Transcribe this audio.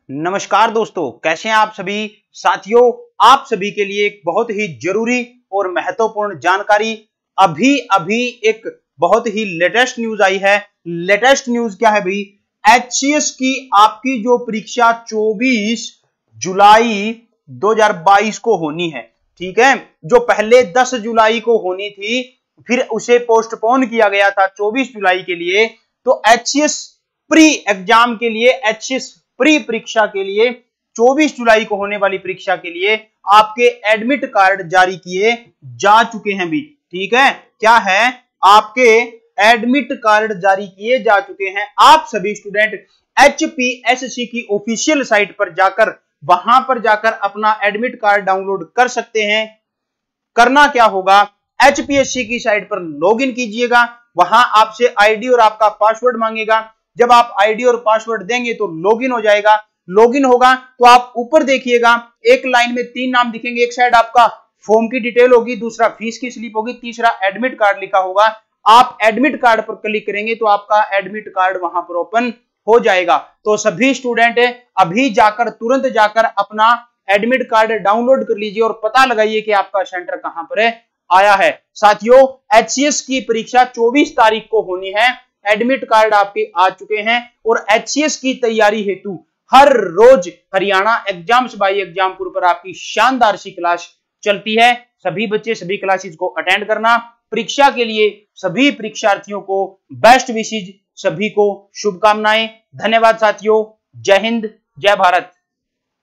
नमस्कार दोस्तों, कैसे हैं आप सभी साथियों। आप सभी के लिए एक बहुत ही जरूरी और महत्वपूर्ण जानकारी। अभी अभी एक बहुत ही लेटेस्ट न्यूज आई है। लेटेस्ट न्यूज क्या है भाई? एचसीएस की आपकी जो परीक्षा 24 जुलाई 2022 को होनी है, ठीक है। जो पहले 10 जुलाई को होनी थी, फिर उसे पोस्टपोन किया गया था 24 जुलाई के लिए। तो एचसीएस प्री एग्जाम के लिए, एचसीएस प्री परीक्षा के लिए 24 जुलाई को होने वाली परीक्षा के लिए आपके एडमिट कार्ड जारी किए जा चुके हैं भी, ठीक है। क्या है? आपके एडमिट कार्ड जारी किए जा चुके हैं। आप सभी स्टूडेंट एचपीएससी की ऑफिशियल साइट पर जाकर, वहां पर जाकर अपना एडमिट कार्ड डाउनलोड कर सकते हैं। करना क्या होगा? एचपीएससी की साइट पर लॉगिन कीजिएगा। वहां आपसे आईडी और आपका पासवर्ड मांगेगा। जब आप आईडी और पासवर्ड देंगे तो लॉगिन हो जाएगा। लॉगिन होगा तो आप ऊपर देखिएगा, एक लाइन में 3 नाम दिखेंगे। एक साइड आपका फॉर्म की डिटेल होगी, दूसरा फीस की स्लिप होगी, तीसरा एडमिट कार्ड लिखा होगा। आप एडमिट कार्ड पर क्लिक करेंगे तो आपका एडमिट कार्ड वहां पर ओपन हो जाएगा। तो सभी स्टूडेंट अभी जाकर, तुरंत जाकर अपना एडमिट कार्ड डाउनलोड कर लीजिए और पता लगाइए कि आपका सेंटर कहां पर आया है। साथियों, एचसीएस की परीक्षा 24 तारीख को होनी है। एडमिट कार्ड आपके आ चुके हैं और एचसीएस की तैयारी हेतु हर रोज हरियाणा एग्जाम्स बाई एग्जामपुर पर आपकी शानदार सी क्लास चलती है। सभी बच्चे सभी क्लासेस को अटेंड करना। परीक्षा के लिए सभी परीक्षार्थियों को बेस्ट विशेष, सभी को शुभकामनाएं। धन्यवाद साथियों। जय हिंद, जय भारत।